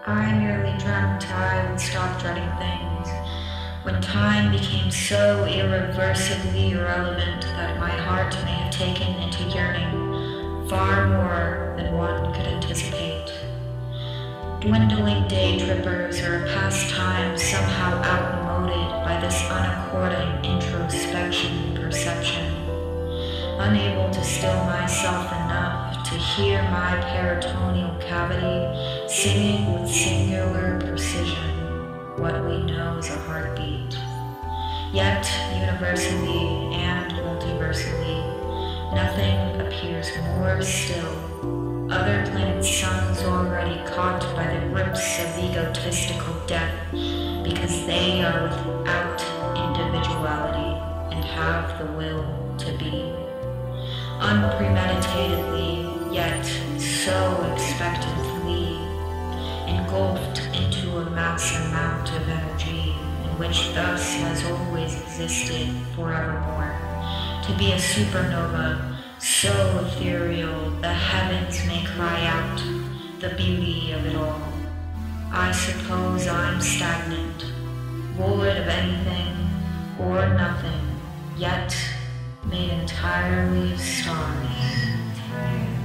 I merely dreamt I would stop dreading things, when time became so irreversibly irrelevant that my heart may have taken into yearning far more than one could anticipate. Dwindling day trippers are a pastime somehow outmoded by this unaccording introspection and perception. Unable to still myself enough to hear my peritoneal cavity singing with singular precision what we know as a heartbeat. Yet, universally and multiversally, nothing appears more still. Other planets' suns already caught by the grips of egotistical death because they are without individuality and have the will to be. Unpremeditatedly, yet so expectantly, engulfed into a mass amount of energy, and which thus has always existed forevermore. To be a supernova, so ethereal, the heavens may cry out the beauty of it all. I suppose I'm stagnant, void of anything or nothing, yet made entirely of stars.